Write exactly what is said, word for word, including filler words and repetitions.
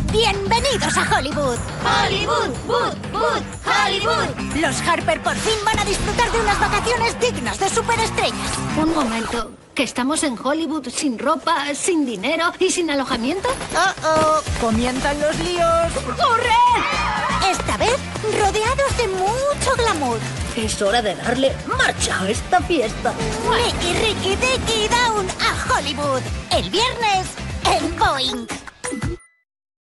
¡Bienvenidos a Hollywood! ¡Hollywood! ¡Wood! ¡Wood! ¡Hollywood! Los Harper por fin van a disfrutar de unas vacaciones dignas de superestrellas. Un momento, ¿que estamos en Hollywood sin ropa, sin dinero y sin alojamiento? ¡Oh, oh! ¡Comienzan los líos! ¡Corre! Esta vez rodeados de mucho glamour. Es hora de darle marcha a esta fiesta. Ricky, Ricky, Dicky, down a Hollywood. El viernes en Boeing.